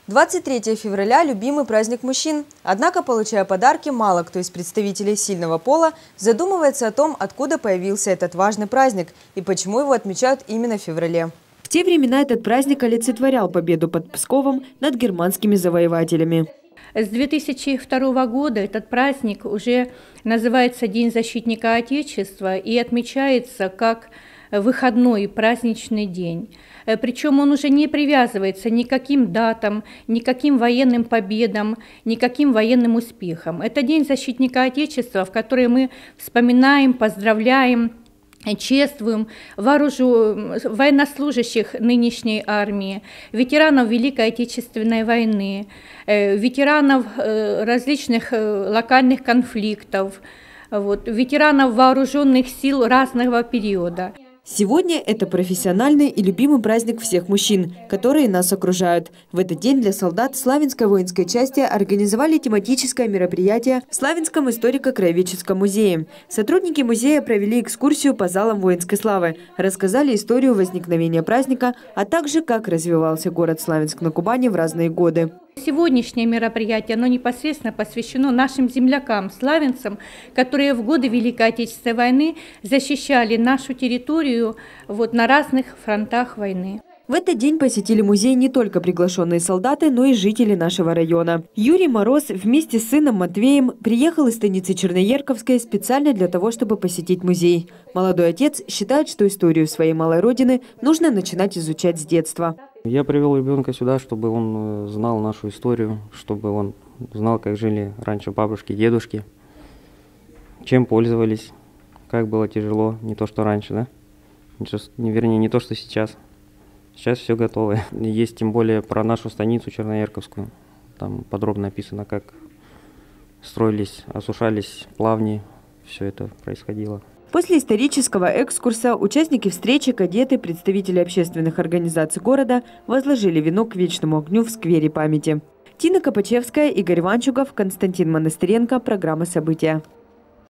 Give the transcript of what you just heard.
23 февраля – любимый праздник мужчин. Однако, получая подарки, мало кто из представителей сильного пола задумывается о том, откуда появился этот важный праздник и почему его отмечают именно в феврале. В те времена этот праздник олицетворял победу под Псковом над германскими завоевателями. С 2002 года этот праздник уже называется День защитника Отечества и отмечается как выходной праздничный день. Причем он уже не привязывается ни к каким датам, ни к каким военным победам, ни к каким военным успехам. Это День защитника Отечества, в который мы вспоминаем, поздравляем, чествуем военнослужащих нынешней армии, ветеранов Великой Отечественной войны, ветеранов различных локальных конфликтов, ветеранов вооруженных сил разного периода. Сегодня это профессиональный и любимый праздник всех мужчин, которые нас окружают. В этот день для солдат Славянской воинской части организовали тематическое мероприятие в Славянском историко-краеведческом музее. Сотрудники музея провели экскурсию по залам воинской славы, рассказали историю возникновения праздника, а также как развивался город Славянск на Кубани в разные годы. Сегодняшнее мероприятие, оно непосредственно посвящено нашим землякам, славянцам, которые в годы Великой Отечественной войны защищали нашу территорию на разных фронтах войны. В этот день посетили музей не только приглашенные солдаты, но и жители нашего района. Юрий Мороз вместе с сыном Матвеем приехал из станицы Черноерковской специально для того, чтобы посетить музей. Молодой отец считает, что историю своей малой родины нужно начинать изучать с детства. Я привел ребенка сюда, чтобы он знал нашу историю, чтобы он знал, как жили раньше бабушки, дедушки, чем пользовались, как было тяжело, не то что раньше, да? Вернее, не то что сейчас. Сейчас все готово. Есть тем более про нашу станицу Черноерковскую. Там подробно описано, как строились, осушались плавни, все это происходило. После исторического экскурса участники встречи, кадеты, представители общественных организаций города возложили венок к вечному огню в сквере памяти. Тина Копачевская, Игорь Ванчугов, Константин Монастыренко. Программа «События».